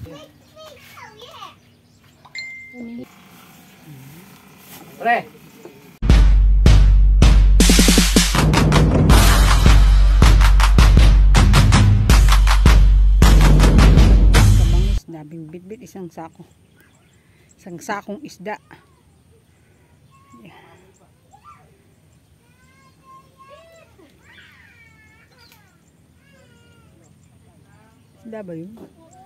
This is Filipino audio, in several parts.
Pre! Daming bitbit, isang sako. Isang sakong isda. Yeah. Isda ba yun?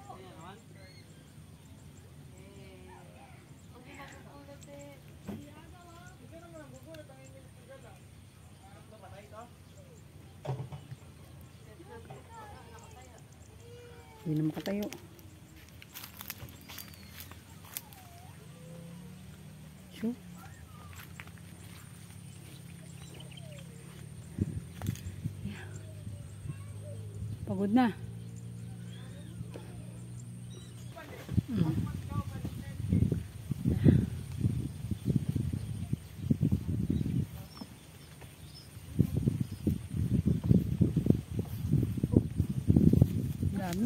Hindi na makatayo. Pagod na. Dami.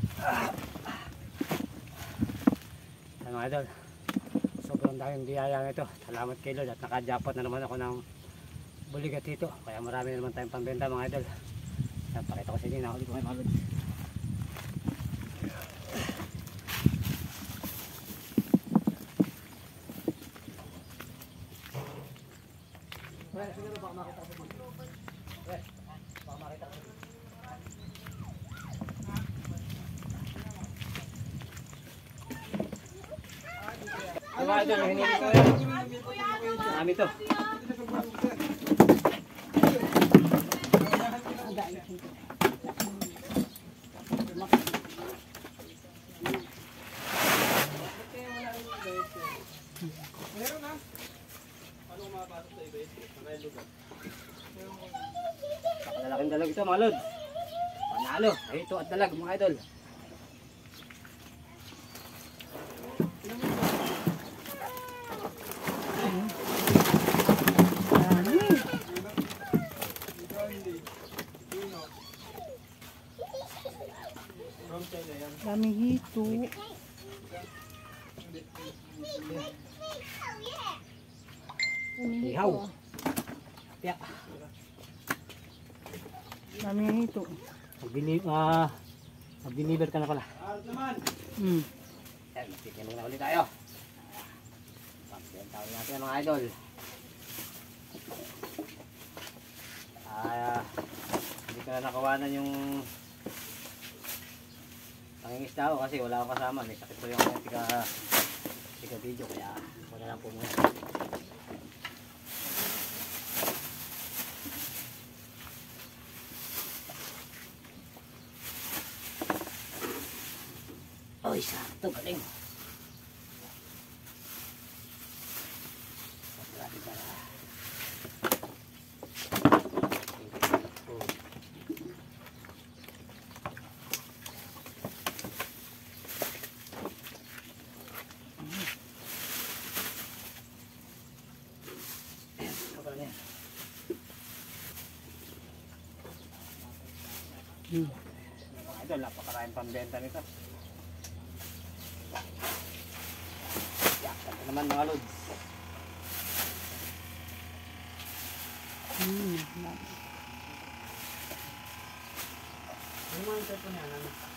Mga idol, sobrang daming biyaya nito. Salamat kay Lord at nakajapat na naman ako ng buligat dito. Kaya marami naman tayong pambenta mga idol. Pakita ko sa inyo na ulit ko may malod. Siguro baka makita ko sa dito. Baka makita ko sa dito. Mga idol, hinili ko yan. Marami to. Meron na. Paano mapasok sa iba? Mga lugar. Lalaking dalag ito mga lod. Panalo. Ay ito at dalag mga idol. Daming hito. Ihaw. Yeah. Daming hito. Mag-deliver ka na pala. Yan, magtitinong na ulit tayo. Pagbenta ulit natin mga idol. Hindi ko na nakawanan yung pangingisda ko kasi wala akong kasama. May sakit ko yung tika video kaya wala lang po muna. Oy, sakto, galing. Ito, napakaraming pambenta nito. Yaksan ko naman mga lods. Ano mga ito niya?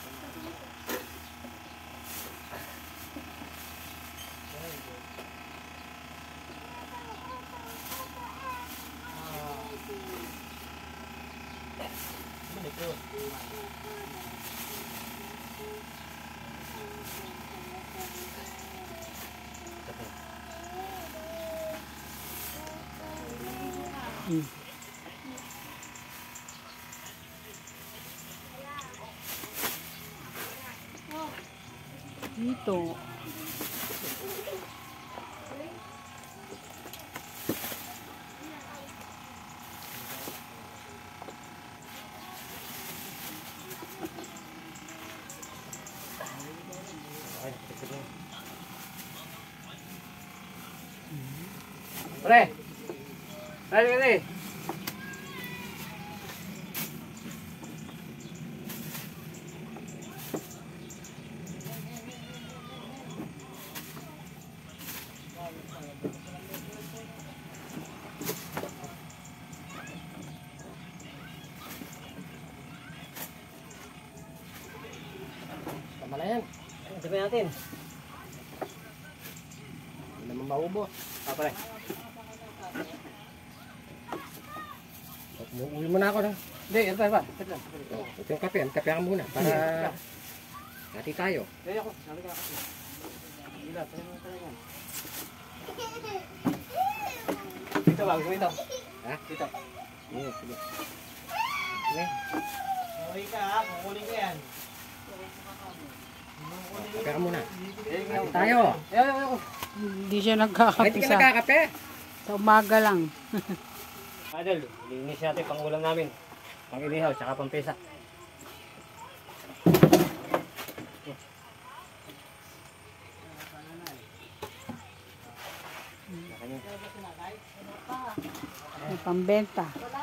Dito. Pre! Dali. Tama na yan. Sabi natin. Hindi naman maubos. Pare. Uwi mo na ako na. Hindi, ito pa. Ito yung kape. Kape ako muna. Para hati tayo. Hindi ako. Sabi ka kasi. Gila, pwede mo talaga. Dito ba? Gusto mo ito? Ha? Dito. Sige, sige. Sige. Uwi ka ha, kukunin ko yan. Kape ka muna. Hati tayo. Ayaw. Hindi siya Ay, hindi nagkakape ka nagkakape. sa umaga lang. Idol, linis natin pang ulam namin. Pang inihaw, tsaka pang pesa. May pambenta.